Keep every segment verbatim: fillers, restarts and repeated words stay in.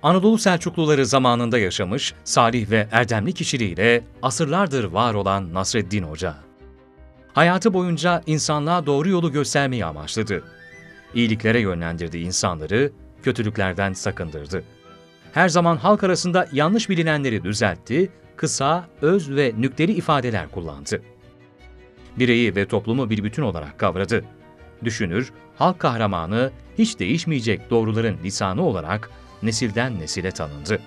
Anadolu Selçukluları zamanında yaşamış, salih ve erdemli kişiliğiyle asırlardır var olan Nasreddin Hoca. Hayatı boyunca insanlığa doğru yolu göstermeyi amaçladı. İyiliklere yönlendirdiği insanları, kötülüklerden sakındırdı. Her zaman halk arasında yanlış bilinenleri düzeltti, kısa, öz ve nükteli ifadeler kullandı. Bireyi ve toplumu bir bütün olarak kavradı. Düşünür, halk kahramanı, hiç değişmeyecek doğruların lisanı olarak nesilden nesile tanındı.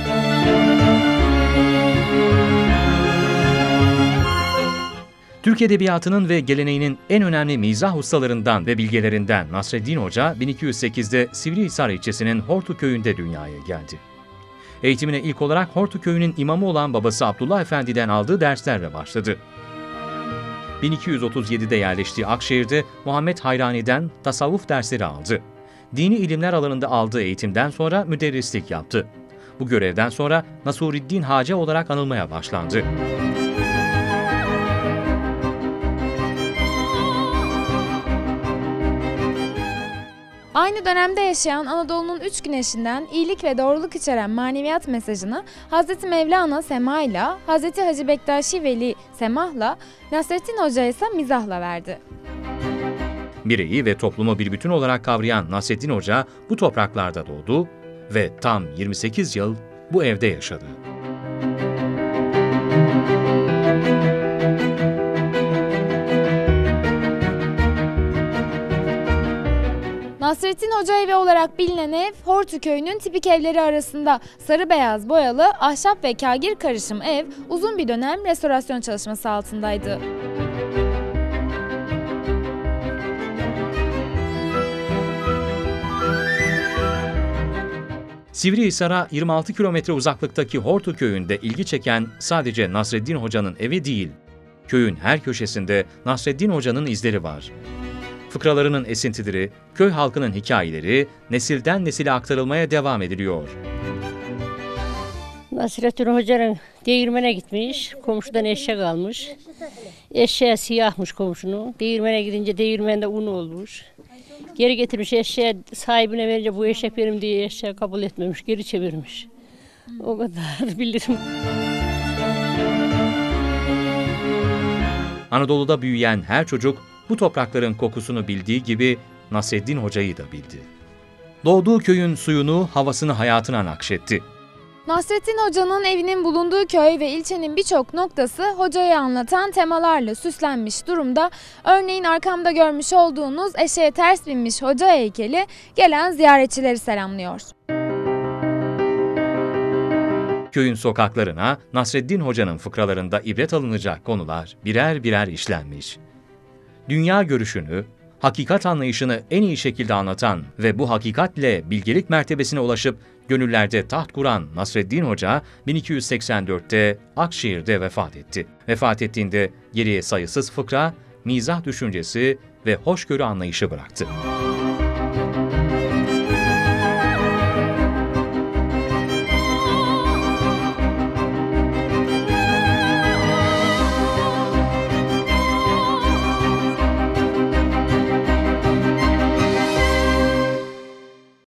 Türk Edebiyatı'nın ve geleneğinin en önemli mizah ustalarından ve bilgelerinden Nasreddin Hoca, bin iki yüz sekizde Sivrihisar ilçesinin Hortu köyünde dünyaya geldi. Eğitimine ilk olarak Hortu köyünün imamı olan babası Abdullah Efendi'den aldığı derslerle başladı. bin iki yüz otuz yedide yerleştiği Akşehir'de Muhammed Hayrani'den tasavvuf dersleri aldı. Dini ilimler alanında aldığı eğitimden sonra müderrislik yaptı. Bu görevden sonra Nasuriddin Haca olarak anılmaya başlandı. Aynı dönemde yaşayan Anadolu'nun üç güneşinden iyilik ve doğruluk içeren maneviyat mesajını Hazreti Mevlana semayla, Hazreti Hacı Bektaşi Veli semahla, Nasreddin Hoca ise mizahla verdi. Bireyi ve toplumu bir bütün olarak kavrayan Nasreddin Hoca bu topraklarda doğdu ve tam yirmi sekiz yıl bu evde yaşadı. Nasreddin Hoca evi olarak bilinen ev, Hortu köyünün tipik evleri arasında sarı beyaz boyalı, ahşap ve kagir karışım ev uzun bir dönem restorasyon çalışması altındaydı. Sivrihisar'a yirmi altı kilometre uzaklıktaki Hortu köyünde ilgi çeken sadece Nasreddin Hoca'nın evi değil, köyün her köşesinde Nasreddin Hoca'nın izleri var. Fıkralarının esintileri, köy halkının hikayeleri nesilden nesile aktarılmaya devam ediliyor. Nasreddin Hoca'nın değirmene gitmiş, komşudan eşek almış. Eşeğe siyahmış komşunun. Değirmene gidince değirmende un olmuş. Geri getirmiş eşeğe, sahibine verince bu eşek benim diye eşeğe kabul etmemiş, geri çevirmiş. O kadar bilirim. Anadolu'da büyüyen her çocuk bu toprakların kokusunu bildiği gibi Nasreddin Hoca'yı da bildi. Doğduğu köyün suyunu, havasını hayatına nakşetti. Nasreddin Hoca'nın evinin bulunduğu köy ve ilçenin birçok noktası hocayı anlatan temalarla süslenmiş durumda. Örneğin arkamda görmüş olduğunuz eşeğe ters binmiş hoca heykeli gelen ziyaretçileri selamlıyor. Köyün sokaklarına Nasreddin Hoca'nın fıkralarında ibret alınacak konular birer birer işlenmiş. Dünya görüşünü, hakikat anlayışını en iyi şekilde anlatan ve bu hakikatle bilgelik mertebesine ulaşıp gönüllerde taht kuran Nasreddin Hoca bin iki yüz seksen dörtte Akşehir'de vefat etti. Vefat ettiğinde geriye sayısız fıkra, mizah düşüncesi ve hoşgörü anlayışı bıraktı.